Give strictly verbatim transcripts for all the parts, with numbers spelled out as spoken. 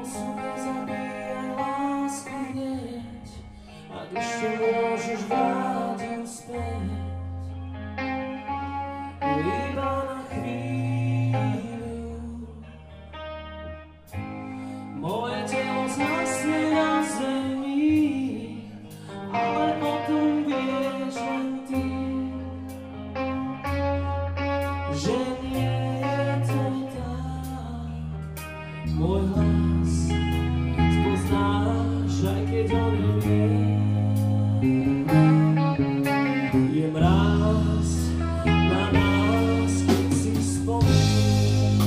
Pomocu nezabíjaj lásku hneď, ak ešte môžeš vrátiť späť. Iba na chvíľu. Moje telo zhasne na zemi, ale o tom vieš len ty, že nie je to tak. Môj hlas spoznáš, aj keď on nevie. Je mráz na nás, keď si spomínaš.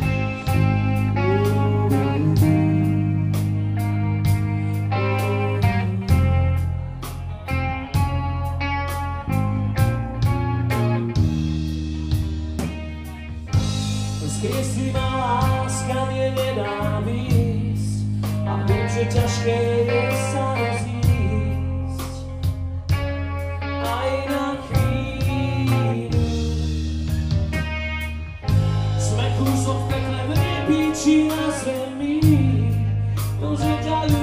Skresli ma láska, mne nedá výsť, a viem, že ťažké je sa rozísť. Aj na chvíľu. Sme kúsok v pekle, v nebi či na zemi, to, že ťa